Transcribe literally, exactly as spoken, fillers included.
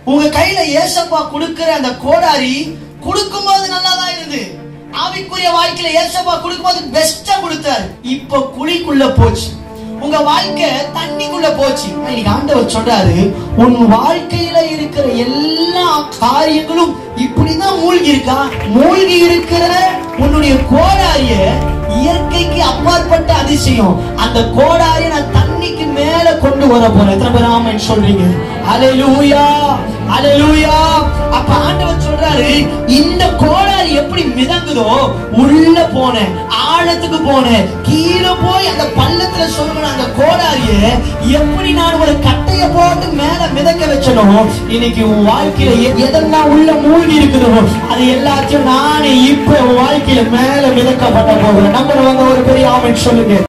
உங்க கையில ஏசப்பா கொடுக்கிற அந்த கோடாரி கொடுக்கும்போது நல்லாதான் இருந்து, ஆவிக்குரிய வாழ்க்கையில ஏசப்பா கொடுக்கும்போது பெஸ்டா கொடுத்தாரு. இப்ப குழிக்குள்ள போச்சு, உங்க வாழ்க்கை தண்ணிக்குள்ள போச்சு. இன்னைக்கு ஆண்டவர் சொல்றாரு, உன் வாழ்க்கையில இருக்கிற எல்லா காரியங்களும் இப்படிதான் மூழ்கி இருக்கா. மூழ்கி இருக்கிற உன்னுடைய கோடாரிய, இயற்கைக்கு அப்பாற்பட்ட அதிசயம், அந்த கோடாரிய நான் தண்ணிக்கு மேல கொண்டு வர போறேன். எத்தனை பேர் ஆமென் சொல்றீங்க? அல்லேலூயா, அல்லேலூயா. அப்ப ஆண்டவர் சொல்றாரு, இந்த கோடாரி எப்படி மிதங்குதோ உள்ள போன, ஆழத்துக்கு போன, கீழே போய் அந்த பள்ளத்துல சொல்லுவேன், அந்த கோடாரிய எப்படி நான் ஒரு கட்டைய போட்டு மேல மிதக்க வச்சனோ, இன்னைக்கு உன் வாழ்க்கையில எதெல்லாம் உள்ள மூழ்கி இருக்குதோ அது எல்லாத்தையும் நானே இப்ப உன் வாழ்க்கையில மேல மிதக்கப்பட்ட போகிறேன். நம்ம ஒரு பெரிய ஆமென் சொல்லுங்க.